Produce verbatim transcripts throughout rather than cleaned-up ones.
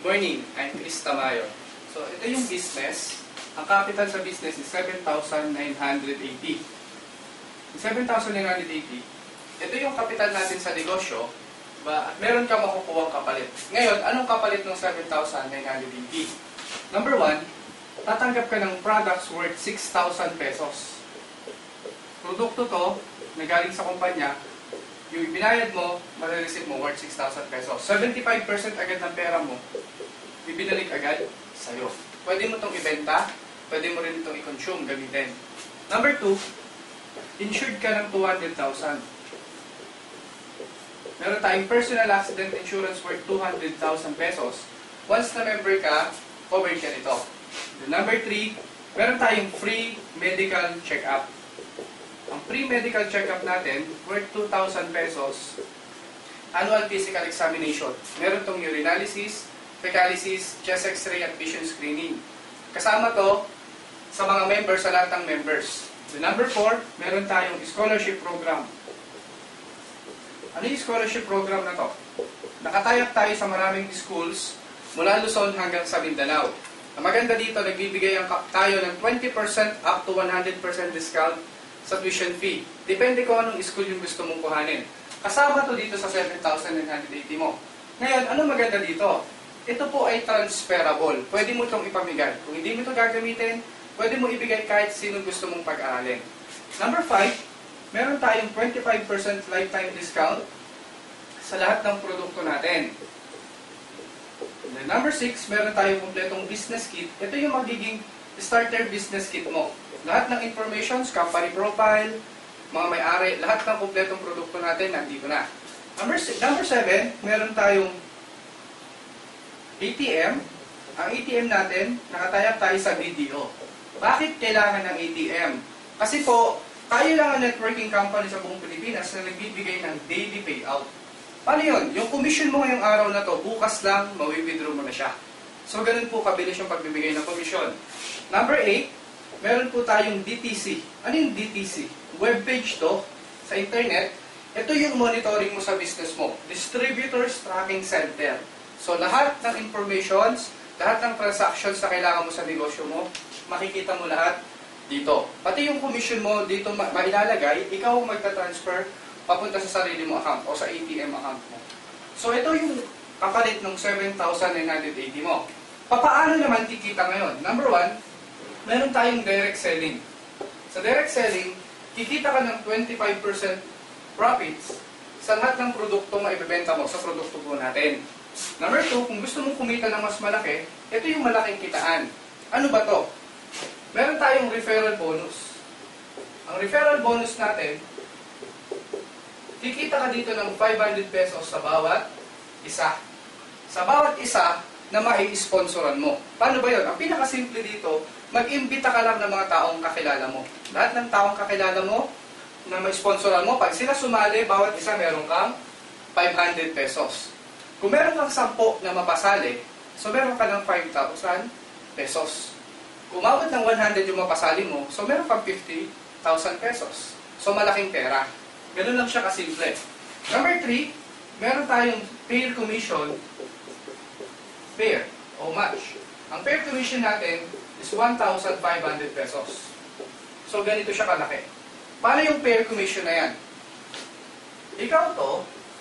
Good morning, I'm Chris Tamayo. So, ito yung business. Ang capital sa business is seven thousand nine hundred eighty. seven thousand nine hundred eighty, ito yung capital natin sa negosyo, ba, at meron ka makukuha kapalit. Ngayon, anong kapalit ng seven thousand nine hundred eighty? Number one, tatanggap ka ng products worth six thousand pesos. Produkto to, na galing sa kumpanya, yung ibinayad mo, marireceive mo worth six thousand pesos. seventy-five percent agad ng pera mo, ibinalik agad sa'yo. Pwede mo itong ibenta, pwede mo rin itong i-consume, gamitin. Number two, insured ka ng two hundred thousand. Meron tayong personal accident insurance worth two hundred thousand pesos. Once na member ka, covered ka nito. Number three, meron tayong free medical check-up. Ang free medical check-up natin, worth two thousand pesos, annual physical examination. Meron tong urinalysis, fecalysis, chest x-ray, at vision screening. Kasama to sa mga members, sa lahat ng members. So, number four, meron tayong scholarship program. Ano yung scholarship program na to? Nakatayak tayo sa maraming schools mula Luzon hanggang sa Mindanao. Ang maganda dito, nagbibigay ang tayo ng twenty percent up to one hundred percent discount sa tuition fee. Depende kung anong school yung gusto mong kuhanin. Kasama to dito sa seven thousand nine hundred eighty mo. Ngayon, ano maganda dito? Ito po ay transferable. Pwede mo itong ipamigay. Kung hindi mo ito gagamitin, pwede mo ibigay kahit sino gusto mong pag-aralin. Number five, meron tayong twenty-five percent lifetime discount sa lahat ng produkto natin. And then number six, meron tayong kompletong business kit. Ito yung magiging starter business kit mo. Lahat ng informations, company profile, mga may-ari, lahat ng kompletong produkto natin nandito na. Number, number seven, meron tayong A T M. Ang A T M natin, nakatayap tayo sa B D O. Bakit kailangan ng A T M? Kasi po, tayo lang ang networking company sa buong Pilipinas na nagbibigay ng daily payout. Paano yun? Yung commission mo ngayong araw na to, bukas lang, mawi-withdraw mo na siya. So, ganun po kabilis yung pagbibigay ng commission. Number eight, meron po tayong D T C. Ano yung D T C? Web page to, sa internet. Ito yung monitoring mo sa business mo. Distributors Tracking Center. So, lahat ng informations, lahat ng transactions na kailangan mo sa negosyo mo, makikita mo lahat dito. Pati yung commission mo dito mailalagay, ikaw ang magta-transfer papunta sa sarili mo account o sa A T M account mo. So, ito yung kapalit ng seven thousand nine hundred eighty mo. Papaano naman kikita ngayon? Number one, meron tayong direct selling. Sa direct selling, kikita ka ng twenty-five percent profits sa lahat ng produkto na ibebenta mo sa produkto po natin. Number two, kung gusto mong kumita ng mas malaki, ito yung malaking kitaan. Ano ba to? Meron tayong referral bonus. Ang referral bonus natin, kikita ka dito ng five hundred pesos sa bawat isa. Sa bawat isa na mai-sponsoran mo. Paano ba yun? Ang pinakasimple dito, mag-imbita ka lang ng mga taong kakilala mo. Lahat ng taong kakilala mo na mai-sponsoran mo, pag sila sumali, bawat isa meron kang five hundred pesos. Kung meron kang sampo na mapasali, so meron ka ng five thousand pesos. Kung umabot ng one hundred yung mapasali mo, so meron kang fifty thousand pesos. So malaking pera. Ganun lang siya kasimple. Number three, meron tayong pair commission, pair o match. Ang pair commission natin is one thousand five hundred pesos. So ganito siya kalaki. Paano yung pair commission na yan? Ikaw to,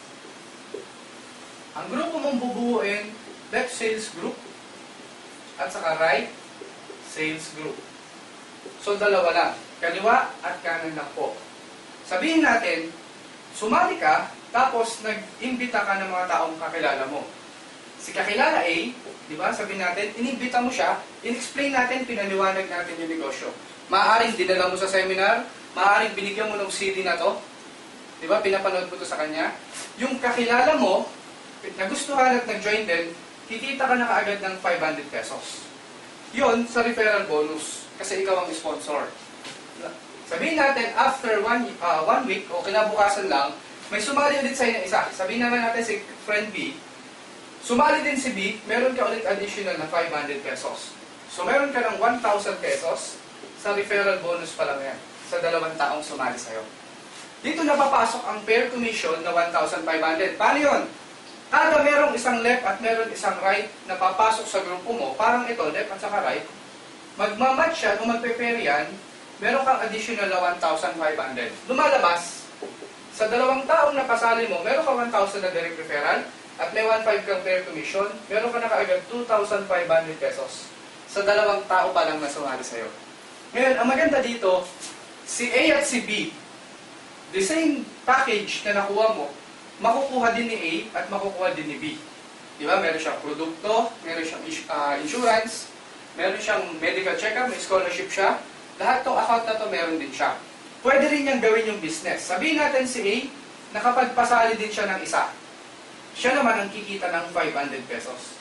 ang grupo mong bubuuin, left sales group at saka right sales group. So dalawa lang, kaliwa at kanan lang po. Sabihin natin, sumali ka, tapos nag-imbita ka ng mga taong kakilala mo. Si kakilala A, di ba, sabihin natin, inimbita mo siya, in-explain natin, pinaliwanag natin yung negosyo. Maaaring dinala mo sa seminar, maaaring binigyan mo ng C D na to, di ba, pinapanood mo to sa kanya. Yung kakilala mo, nagustuhan at nag-join din, kikita ka na kaagad ng five hundred pesos. Yun sa referral bonus, kasi ikaw ang sponsor. Sabihin natin, after one, uh, one week o kinabukasan lang, may sumali ulit sa'yo na isa. Sabihin naman natin si friend B, sumali din si B, meron ka ulit additional na five hundred pesos. So meron ka ng one thousand pesos sa referral bonus pa lang yan, sa dalawang taong sumali sa'yo. Dito napapasok ang pair commission na one thousand five hundred. Paano yun? Kada merong isang left at meron isang right na papasok sa grupo mo, parang ito, left at saka right, magmamatch yan o magpe-pair yan, meron kang additional na one thousand five hundred. Lumalabas, sa dalawang taong napasali mo, meron ka one thousand na direct referral at may one thousand five kang pair commission, meron ka na kaagad two thousand five hundred pesos. Sa dalawang tao pa lang na sumali sa'yo. Ngayon, ang maganda dito, si A at si B, the same package na nakuha mo, makukuha din ni A at makukuha din ni B. Di ba? Meron siyang produkto, meron siyang uh, insurance, meron siyang medical check-up, may scholarship siya. Lahat ng account na to meron din siya. Pwede rin niyang gawin yung business. Sabihin natin si A, nakapagpasali din siya ng isa. Siya naman ang kikita ng five hundred pesos.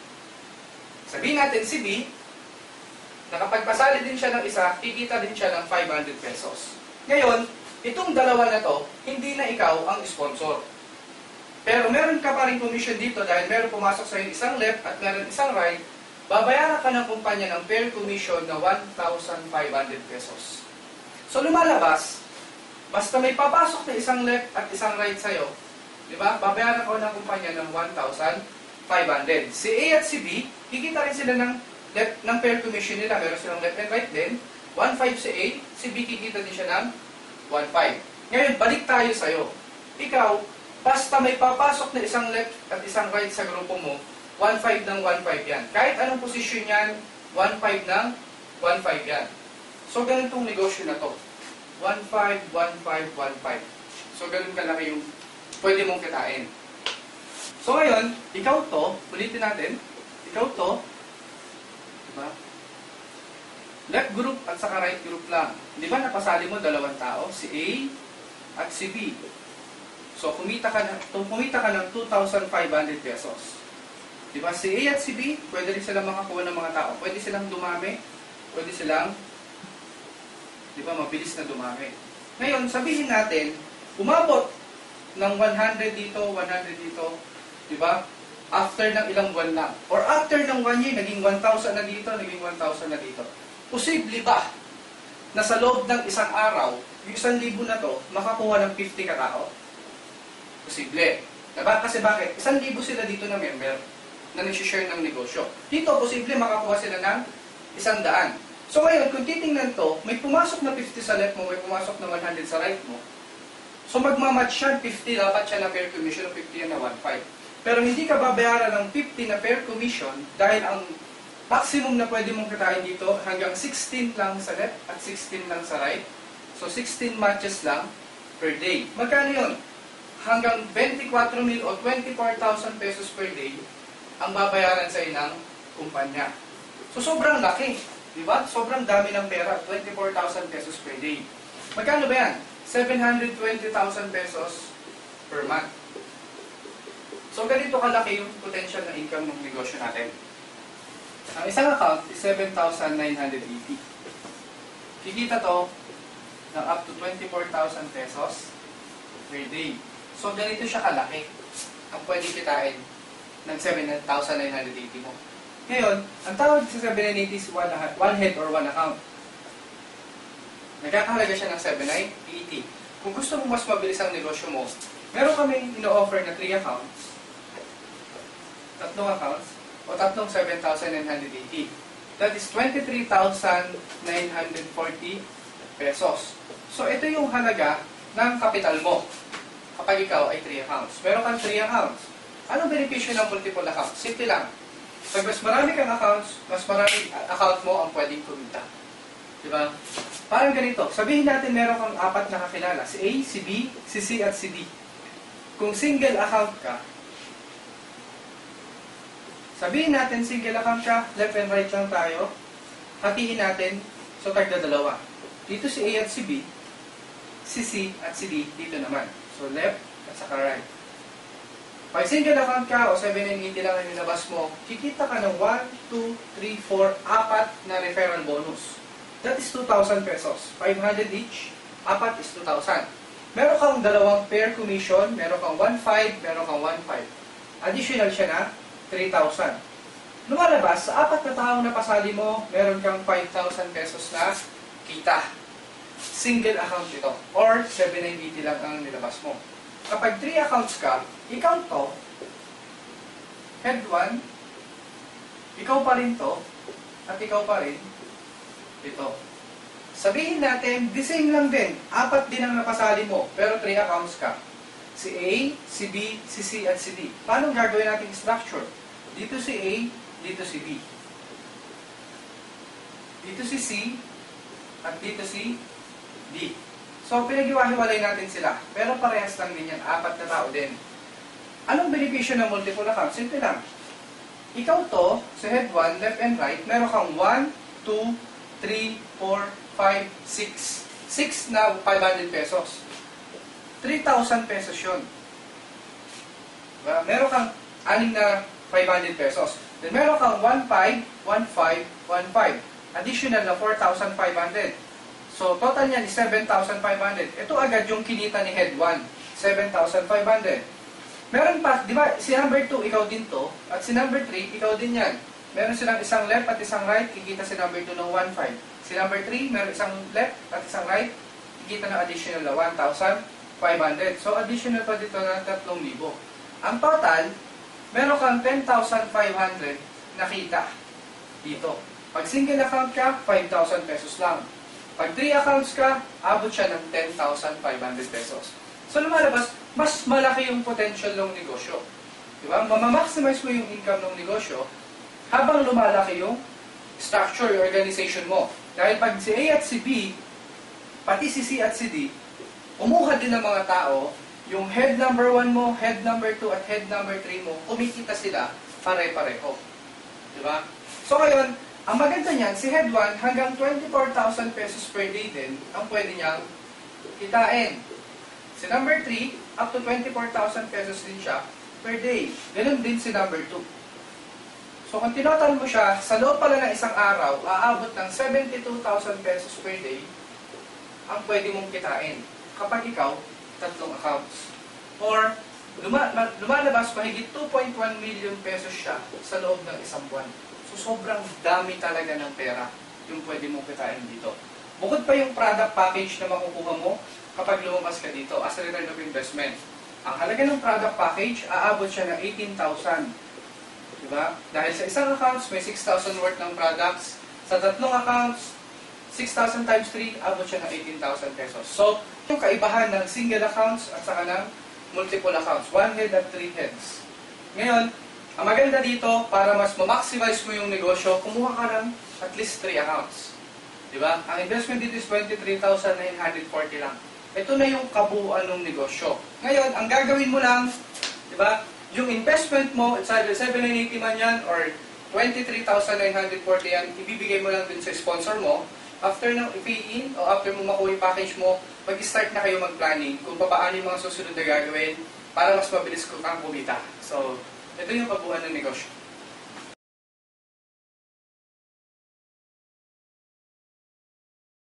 Sabihin natin si B, nakapagpasali din siya ng isa, kikita din siya ng five hundred pesos. Ngayon, itong dalawa na to, hindi na ikaw ang sponsor. Pero meron ka pa rin commission dito dahil meron pumasok sa iyo isang left at meron isang right, babayaran ka ng kumpanya ng pair commission na one thousand five hundred pesos. So lumalabas, basta may papasok na isang left at isang right sa'yo, di ba? Babayaran ko ng kumpanya ng one thousand five hundred. Si A at si B, kikita rin sila ng left ng pair commission nila. Meron silang left and right din. one thousand five si A, si B kikita din siya ng one thousand five. Ngayon, balik tayo sa'yo. Ikaw, basta may papasok na isang left at isang right sa grupo mo, one thousand five ng one thousand five yan. Kahit anong posisyon yan, one thousand five ng one thousand five yan. So, ganitong negosyo na to. one thousand five, one thousand five, one thousand five. So, ganun kalaki yung pwede mong kitain. So, ngayon, ikaw to, ulitin natin, ikaw to, diba? Left group at saka right group lang. Di ba napasali mo dalawang tao, si A at si B. So, kumita ka, na, kumita ka ng two thousand five hundred pesos. Di ba? Si A at si B, pwede rin silang makakuha ng mga tao. Pwede silang dumami, pwede silang, di ba, mabilis na dumami. Ngayon, sabihin natin, umabot ng one hundred dito, one hundred dito, di ba? After ng ilang buwan lang. Or after ng one year, naging one thousand na dito, naging one thousand na dito. Posible ba na sa loob ng isang araw, yung isang libo na to, makakuha ng fifty katao? Posible. Diba? Kasi bakit? Isang libo sila dito na member na nag-share ng negosyo. Dito, posible makakuha sila ng isang daan. So ngayon, kung titingnan to, may pumasok na fifty sa left mo, may pumasok na one hundred sa right mo. So magmamatch yan, fifty dapat siya na pair commission, fifty yan na one thousand five. Pero hindi ka babayaran ng fifty na pair commission dahil ang maximum na pwede mong kitain dito hanggang sixteen lang sa left at sixteen lang sa right. So sixteen matches lang per day. Magkano yun? Hanggang twenty-four mil o twenty-four thousand pesos per day ang babayaran sa inang kumpanya. So sobrang laki. Diba? Sobrang dami ng pera. twenty-four thousand pesos per day. Magkano ba yan? seven hundred twenty thousand pesos per month. So ganito kalaki yung potential na income ng negosyo natin. Ang isang account is seven thousand nine hundred eighty. Kikita to ng up to twenty-four thousand pesos per day. So ganito siya kalaki ang pwede kitain ng seven thousand nine hundred eighty mo. Ngayon, ang tawag sa seven thousand nine hundred eighty is one, one head or one account. Nagkakahalaga siya ng seven thousand nine hundred eighty. Kung gusto mo mas mabilis ang negosyo mo, meron kami ino-offer na three accounts, tatlong accounts, o tatlong seven thousand nine hundred eighty. That is twenty-three thousand nine hundred forty pesos. So, ito yung halaga ng kapital mo kapag ikaw ay three accounts. Meron kang three accounts. Anong benepisyo ng multiple accounts? Simple lang. Pag mas marami kang accounts, mas marami account mo ang pwedeng kumita. Diba? Parang ganito. Sabihin natin meron kang apat na kakilala. Si A, si B, si C, at si D. Kung single account ka, sabihin natin single account ka, left and right lang tayo, hatiin natin, so tagda dalawa. Dito si A at si B, si C at si D, dito naman. So left at saka right. Pag single account ka o seven thousand nine hundred eighty lang ang nilabas mo, kikita ka ng one, two, three, four, apat na referral bonus. That is two thousand pesos. five hundred each, apat is two thousand. Meron kang dalawang pair commission, meron kang one thousand five, meron kang one thousand five. Additional siya na three thousand. Lumalabas, sa apat na taong napasali mo, meron kang five thousand pesos na kita. Single account ito. Or seven thousand nine hundred eighty lang ang nilabas mo. Kapag three accounts ka, ikaw to, head one, ikaw pa rin to, at ikaw pa rin ito. Sabihin natin, the same lang din. Apat din ang napasali mo, pero three accounts ka. Si A, si B, si C, at si D. Paano gagawin natin structure? Dito si A, dito si B. Dito si C, at dito si D. So, pinag-iwahiwalay natin sila. Pero parehas lang din yan. Apat na tao din. Anong benepisyo ng multiple account? Simple lang. Ikaw to, sa head one, left and right, meron kang one, two, three, four, five, six. six na five hundred pesos. three thousand pesos yun. Diba? Meron kang anim na five hundred pesos. Then meron kang one five, one five, one five. Additional na four thousand five hundred. So, total niyan is seven thousand five hundred. Ito agad yung kinita ni head one. seven thousand five hundred. Meron pa, di ba, si number two, ikaw din to. At si number three, ikaw din yan. Meron silang isang left at isang right, kikita si number two ng one five. Si number three, meron isang left at isang right, kikita ng additional na one thousand five hundred. So, additional pa dito na three thousand. Ang total, meron kang ten thousand five hundred na kita dito. Pag single account ka, five thousand pesos lang. Pag three accounts ka, abot siya ng ten thousand five hundred pesos. So, lumalabas, mas malaki yung potential ng negosyo. Diba? Mamamaximize mo yung income ng negosyo habang lumalaki yung structure, yung organization mo. Dahil pag si A at si B, pati si C at si D, umuha din ng mga tao, yung head number one mo, head number two, at head number three mo, kumikita sila pare-pareho. Diba? So ngayon, ang maganda niyan, si head one hanggang twenty-four thousand pesos per day din ang pwede niyang kitain. Si number three, up to twenty-four thousand pesos din siya per day. Ganun din si number two. So kung tinotal mo siya, sa loob pala ng isang araw, aabot ng seventy-two thousand pesos per day ang pwede mong kitain kapag ikaw, tatlong accounts. Or, luma lumalabas mahigit two point one million pesos siya sa loob ng isang buwan. So sobrang dami talaga ng pera yung pwede mong kitain dito. Bukod pa yung product package na makukuha mo kapag lumabas ka dito as a return of investment. Ang halaga ng product package, aabot siya ng eighteen thousand. Diba? Dahil sa isang accounts, may six thousand worth ng products. Sa tatlong accounts, six thousand times three, aabot siya ng eighteen thousand pesos. So, yung kaibahan ng single accounts at saka ng multiple accounts. One head at three heads. Ngayon, ang maganda dito, para mas ma-maximize mo yung negosyo, kumuha ka ng at least three accounts. Diba? Ang investment dito is twenty-three thousand nine hundred forty lang. Ito na yung kabuuan ng negosyo. Ngayon, ang gagawin mo lang, di ba, yung investment mo, it's either seven thousand nine hundred eighty man yan or twenty-three thousand nine hundred forty yan, ibibigay mo lang din sa sponsor mo. After ng i-pay-in o after mo makuha yung package mo, mag-start na kayo mag-planning kung paano yung mga susunod na gagawin para mas mabilis ko kang kumita. So, ito yung kabuuan ng negosyo.